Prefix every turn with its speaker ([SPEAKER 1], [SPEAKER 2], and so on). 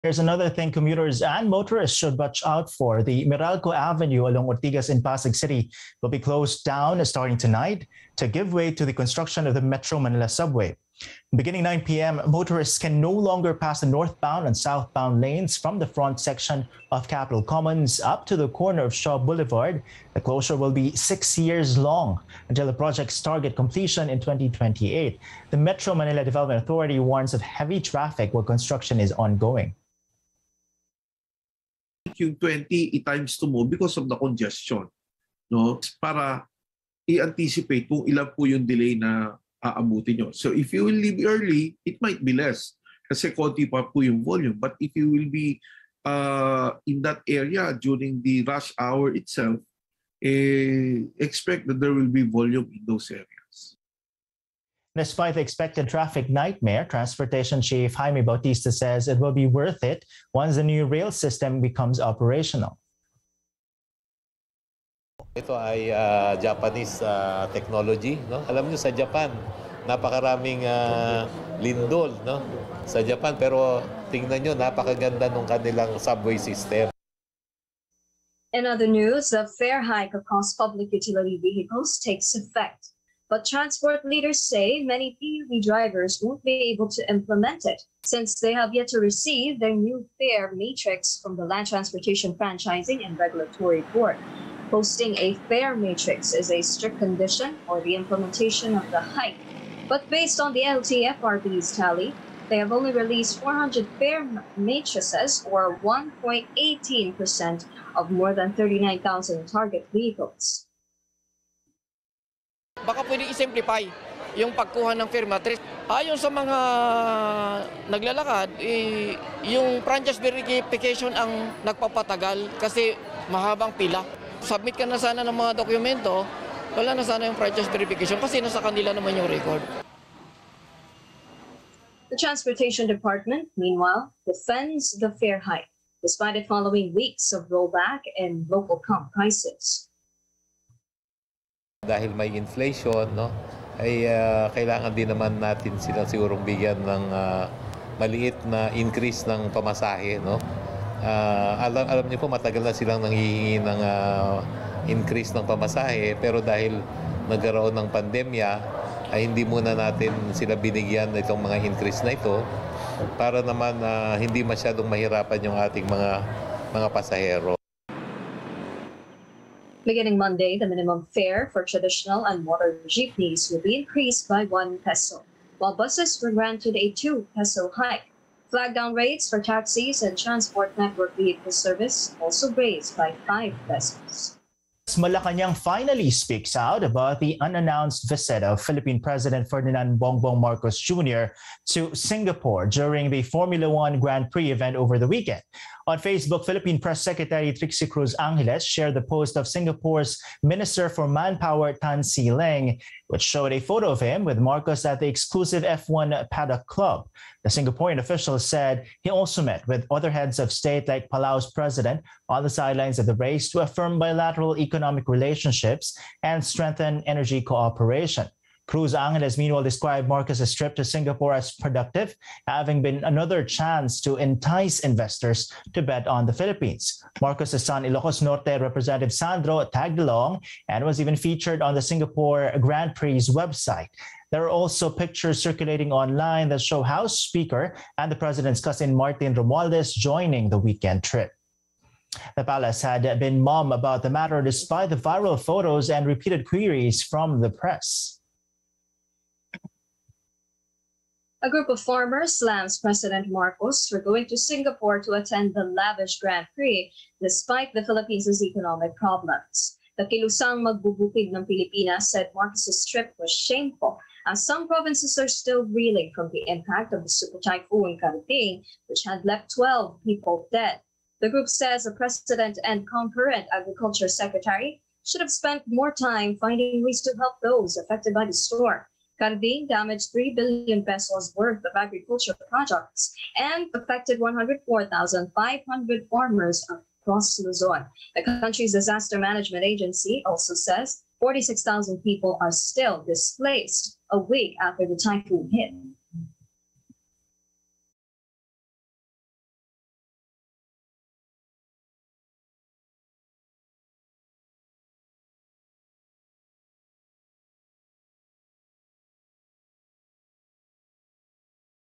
[SPEAKER 1] Here's another thing commuters and motorists should watch out for. The Meralco Avenue along Ortigas in Pasig City will be closed down starting tonight to give way to the construction of the Metro Manila subway. Beginning 9 p.m., motorists can no longer pass the northbound and southbound lanes from the front section of Capitol Commons up to the corner of Shaw Boulevard. The closure will be 6 years long until the project's target completion in 2028. The Metro Manila Development Authority warns of heavy traffic while construction is ongoing.
[SPEAKER 2] Yung 20 i-times 2 mo because of the congestion, no? Para i-anticipate kung ilan po yung delay na aabutin nyo. So if you will leave early, it might be less kasi konti pa po yung volume. But if you will be in that area during the rush hour itself, expect that there will be volume in those areas.
[SPEAKER 1] Despite the expected traffic nightmare, Transportation Chief Jaime Bautista says it will be worth it once the new rail system becomes operational.
[SPEAKER 3] Ito ay Japanese technology, no? Alam niyo sa Japan, napakaraming lindol, no? Sa Japan, pero tingnan niyo napakaganda ng kanilang subway system.
[SPEAKER 4] In other news, the fare hike across public utility vehicles takes effect. But transport leaders say many PUV drivers won't be able to implement it since they have yet to receive their new fare matrix from the Land Transportation Franchising and Regulatory Board. Posting a fare matrix is a strict condition for the implementation of the hike. But based on the LTFRB's tally, they have only released 400 fare matrices, or 1.18% of more than 39,000 target vehicles.
[SPEAKER 5] Baka pwede i-simplify yung pagkuha ng fare matrix. Ayon sa mga naglalakad, yung franchise verification ang nagpapatagal kasi mahabang pila. Submit ka na sana ng mga dokumento, wala na sana yung franchise verification kasi nasa kanila naman yung record.
[SPEAKER 4] The Transportation Department, meanwhile, defends the fare hike despite it following weeks of rollback in local comp prices.
[SPEAKER 3] Dahil may inflation, no, ay kailangan din naman natin sila sigurong bigyan ng maliit na increase ng pamasahe, no. Alam niyo po matagal na silang nanghihingi ng increase ng pamasahe, pero dahil nagkaroon ng pandemya ay hindi muna natin sila binigyan ng itong mga increase na ito para naman hindi masyadong mahirapan yung ating mga pasahero.
[SPEAKER 4] Beginning Monday, the minimum fare for traditional and motor jeepneys will be increased by 1 peso, while buses were granted a 2 peso hike. Flag down rates for taxis and transport network vehicle service also raised by 5 pesos.
[SPEAKER 1] Malacanang finally speaks out about the unannounced visit of Philippine President Ferdinand Bongbong Marcos Jr. to Singapore during the Formula One Grand Prix event over the weekend. On Facebook, Philippine Press Secretary Trixie Cruz Angeles shared the post of Singapore's Minister for Manpower Tan See Leng, which showed a photo of him with Marcos at the exclusive F1 Paddock Club. The Singaporean official said he also met with other heads of state like Palau's president on the sidelines of the race to affirm bilateral economic relationships and strengthen energy cooperation. Cruz Angeles meanwhile described Marcos' trip to Singapore as productive, having been another chance to entice investors to bet on the Philippines. Marcos' son Ilocos Norte Representative Sandro tagged along and was even featured on the Singapore Grand Prix website. There are also pictures circulating online that show House Speaker and the president's cousin Martin Romualdez joining the weekend trip. The palace had been mum about the matter despite the viral photos and repeated queries from the press.
[SPEAKER 4] A group of farmers slams President Marcos for going to Singapore to attend the lavish Grand Prix despite the Philippines' economic problems. The Kilusang Magbubukid ng Pilipinas said Marcos' trip was shameful, as some provinces are still reeling from the impact of the super typhoon Karating, which had left 12 people dead. The group says the president and concurrent agriculture secretary should have spent more time finding ways to help those affected by the storm. Karating damaged 3 billion pesos worth of agriculture projects and affected 104,500 farmers across Luzon. The country's disaster management agency also says 46,000 people are still displaced a week after the typhoon hit.